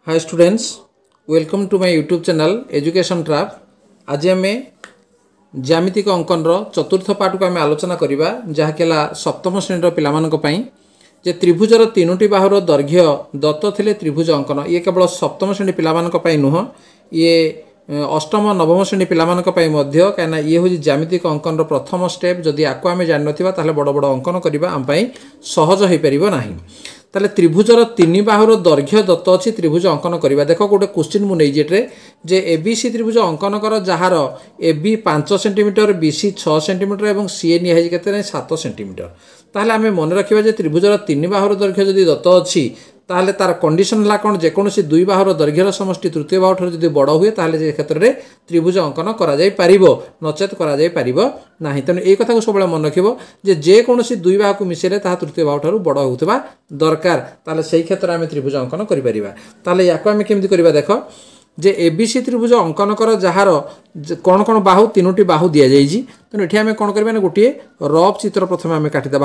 Hi students, welcome to my YouTube channel Education Trap. आज आम ज्यामितिक अंकन चतुर्थ पार्ट को आम आलोचना करवा जहाँकि सप्तम श्रेणी पाई जे त्रिभुजर तीनोटी बाहुर दैर्घ्य दत्त थे त्रिभुज अंकन ये केवल सप्तम श्रेणी पाई नुह ये अष्टम नवम श्रेणी पाई कहीं ये हूँ ज्यामितिक अंकन प्रथम स्टेप जदि आपको आम जान ना बड़ बड़ अंकन करवा आम सहज हो पार ना ताले त्रिभुजर तीन बाहुर दैर्घ्य दत्त अच्छी त्रिभुज अंकन करवा देख गोटे क्वेश्चन मुझे जे एबीसी त्रिभुज अंकन कर जार एबी 5 सेंटीमीटर बीसी 6 सेंटीमीटर और सीए निहाई के 7 सेंटीमीटर ताहले आमे मन रखिबा जे त्रिभुजर तीन बाहुर दैर्घ्य जदि दत्त अच्छी ताहले तार कंडीशन है कौन जेकोसी दुई बाहुर दैर्घ्यर समष्टि तृतीय बाहु ठार जदि बड़ हुए ताहले जे क्षेत्र में त्रिभुज अंकन करा जाई पारिबो नचेत करा जाई पारिबो नाही। तेणु ये कथा को सब मन रखिबो जे जेकोसी दुई बाहु को मिसेले ताहा तृतीय बाहु ठार बड़ होउतबा दरकार ताहले सेही क्षेत्र में आमे त्रिभुज अंकन करि परिबा। ताहले याको आमे केमति करिबा देखो जे एबीसी त्रिभुज अंकन कर जार कौन कौन बाहु तीनोटी बाहु दि जाइए तेणु ये आम कौन करवा गोटे रफ चित्र प्रथम आम काटिदेबा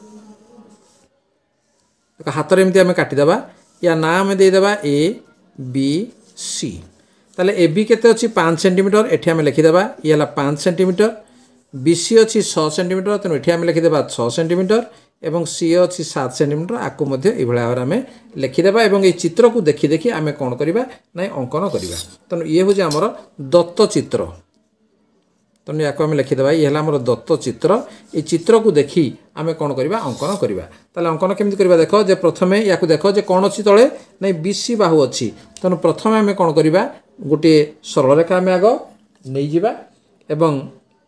हाथ में एमती आम काटिदेबा या ना आम देदेबा ए बी सी ताले ए बी केते अच्छी 5 सेंटीमीटर एठी आम लिखिदेबा ये 5 सेंटीमीटर बी सी अच्छी 6 सेंटीमीटर तेणु ये आम लिखिदेबा 6 सेंटीमीटर एवं सी अच्छी 7 सेंटीमीटर आपको भाव में लिखिदेबा और ये चित्र को देखी देखी आम कौन करवा ना अंकन करवा। तेणु ये हूँ आमर दत्त चित्र तेणु या आम लिखिदेबा ये आमर दत्त चित्र ये चित्र को देखी आम कौन करवा अंकन करवा। ताले अंकन केमती करवा देख जे प्रथम या देख जे कौन अच्छी तले ना बीसी बाहु अच्छी तेणु प्रथम आम कौन करवा गोटे सरल रेखा आम आग नहीं जावा एवं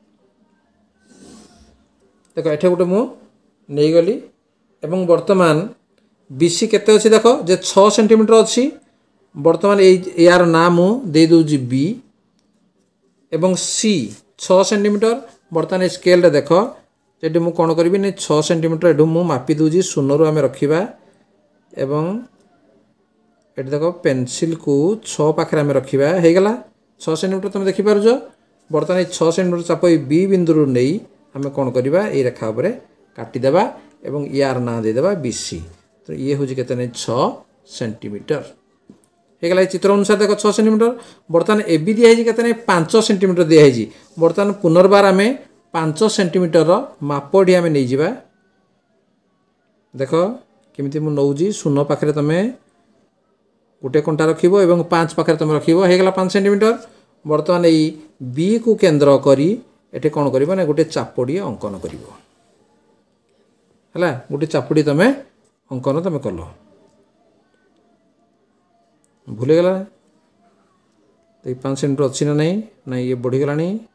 देख एठे गोटे मु नहीं गली एवं वर्तमान बीसी केते अच्छी देख जे 6 सेंटीमीटर अच्छी वर्तमान यार ना मु दे दूजी बी एवं सी 6 सेंटीमीटर वर्तमान स्केल रे देख जेटी मु कौन करी नहीं 6 सेंटीमीटर एठू मु मापी दूजी शून्य रू आम रखा एवं एटी देख पेनसिल को 6 पाखे आम रखा हो गला 6 सेंटीमीटर तुम देखिपार बर्तमान 6 सेंटीमीटर चाप बी बिंदु नहीं आम कौन करवा ये रेखा उपर काटिदेबा एवं यार ना देदेबा बीसी तो ये हूँ के 6 सेंटीमीटर हो गला चित्र अनुसार देख 6 सेंटीमीटर बर्तमान ए बी दिखाई के 5 सेंटीमीटर दिखाई बर्तमान पुनर्बार आम 5 सेंटीमीटर मापटी आम नहीं जावा देख केमी मुझे शून्य पाखे तुम गोटे कंटा रखिबो एवं 5 पाखे तुम रखिबो हो गला 5 सेंटीमीटर बर्तमान ये बी को केंद्र करी एटे कौन करिबो ना गोटे चापड़ी अंकन करिबो है गोटे चापुड़ी तुम अंकन तुम कल भूलगला तो 5 सेंटीमीटर अच्छी ना नहीं ना ये बढ़ीगला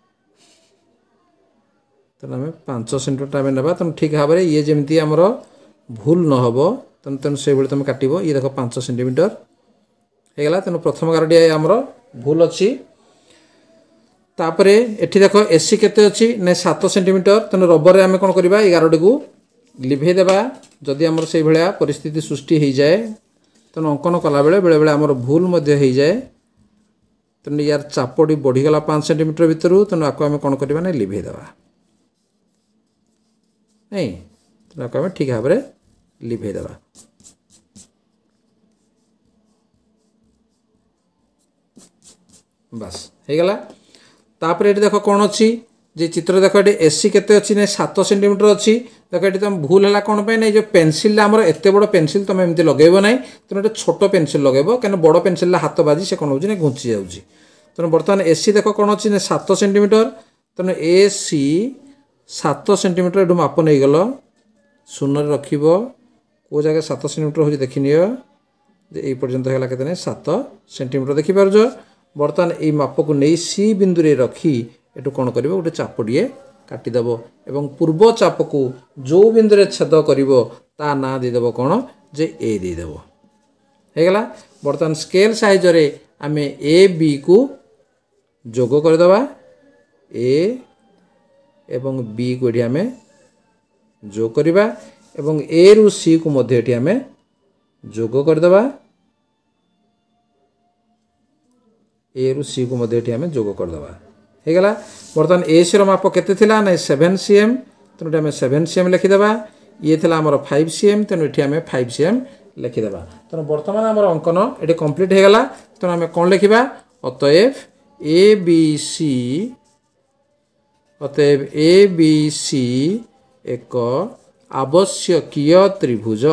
तेना आम 5 सेंटीमीटर आम ना तेना ठीक भाव में ये जमी आमर भूल नहब तेना तेना से तुम काट ये देख 5 सेंटीमीटर होगा तेना प्रथम गारटी आमर भूल अच्छी तापर एठी देख एसी केते अच्छी ना 7 सेंटीमीटर तेना रबर आम कौन करवा ये गारटी को लिभे देबा जदि आमर से भाया परिस्थिति सृष्टि हो जाए तेणु अंकन कला बेले बेले बेले आमर भूल मध्य हो जाए तेणु यार चापटी बढ़ीगला 5 सेंटीमीटर भितर तेणु आपको आम कौन करवा ना लिभे देबा नहीं तेणु आपको आम ठीक भाव में लिभे देबा बस हो गला तापर ये देख कौन अच्छी जे चित्र देख ये एसी केते अच्छी ना 7 सेंटीमीटर अच्छी देख ये तुम भूल है कौन पे ना जो पेनसिल आमर एत बड़ पेनसिल तुम एमती लगेब ना तेना गोटे छोट पेनसिल लगेब कहीं बड़ पेनसिल हाथ बाजी से कौन हो घुंची जाऊँगी तेणु बर्तमान एसी देख कौन अच्छी ना 7 सेंटीमीटर तेणु ए सी 7 सेंटीमीटर एटू माप नहीं गल शून्य रख कौ जगह 7 सेंटीमीटर हो देखी नि ये पर्यंत है के 7 सेंटीमीटर देखिपार बर्तमान ये माप को नहीं सी बिंदु रखी एटू कौन कर गोटे चापड़िए काटिदेव एवं पूर्व चाप को जो बिंदु छेद कर ना देदेव कौन जे ए देदेव होगला बर्तमान स्केल साइज रे आम ए बी को जोग करदे ए एवं बी को ये आम जोग करवा एवं ए रु सी को मध्य ये आम जोग करदे ए रु सी को मध्य ये आम जोग करदे होगला बर्तमान ए सी माप केते थिला ना 7 cm तेणु आम 7 cm लिखिदेबा ये थिला आमर 5 cm तेणु ये आम 5 cm लिखिदेबा तेणु बर्तमान आमर अंकन ये कंप्लीट हो गला तेणु आम कौन लिखा अतएव ए बी सी एक आवश्यकीय त्रिभुज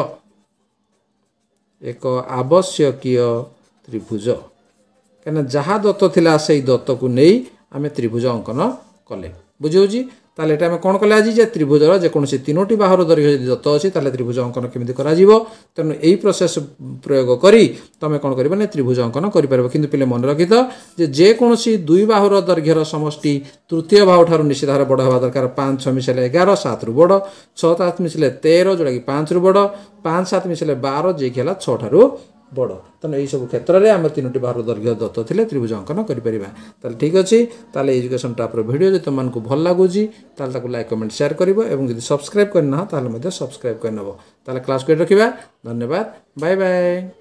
कहीं जहाँ दत्त थिला से दत्त को नहीं आम त्रिभुज अंकन कले बुझे ताले आम कौन कले आज त्रिभुजर जेकोसी तीनोटी बाहुर दैर्घ्य यदि दत्त अच्छी त्रिभुज अंकन केमी कर तेणु यही प्रोसेस प्रयोग करी तुम कौन कर त्रिभुज अंकन कर कि पे मन रखी तो जेकोसी दुई बाहुर दैर्घ्यर समष्टि तृतीय बाहु ठार निश्चित भाव बड़ हवा दरकार 5 6 मिसले 11 7 रु बड़ 6 7 मिसले 13 जोटा कि 5 रु बड़ 5 7 मिसले 12 जी है 6 ठारू बड़ तेणु यही सब क्षेत्र में आम तीनोटी बाहुर दैर्घ्य दत्त थे त्रिभुज अंकन करें ठीक अच्छे ताले एजुकेशन ट्रापर वीडियो जो तुमको भल लगुच लाइक कमेंट शेयर कर सब्सक्राइब करना सब्सक्राइब करनब ताले क्लास को रखा धन्यवाद बाय बाय।